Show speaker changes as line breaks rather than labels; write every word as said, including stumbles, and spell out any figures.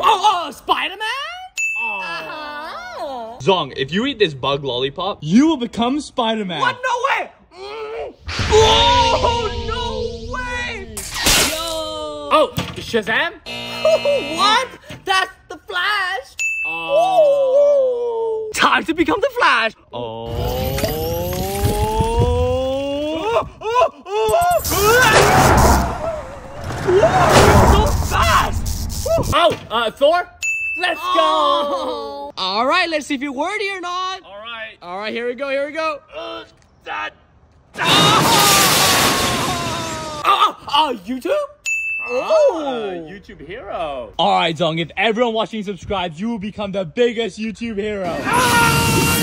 Oh, oh, Spider-Man?
Uh-huh. Zhong, if you eat this bug lollipop,
you will become Spider-Man.
What? No way! Mm. Oh, no way!
Yo! Oh, Shazam?
What? That's the Flash!
Oh. Time to become the Flash!
Oh.
Oh, oh, oh. So fast! Oh, uh, Thor? Let's oh. go! All right, let's see if you're worthy or not.
All right.
All right, here we go, here we go.
Uh, that.
Oh, oh, oh, YouTube?
Oh, YouTube hero.
All right, Zhong, if everyone watching subscribes, you will become the biggest YouTube hero. Ah!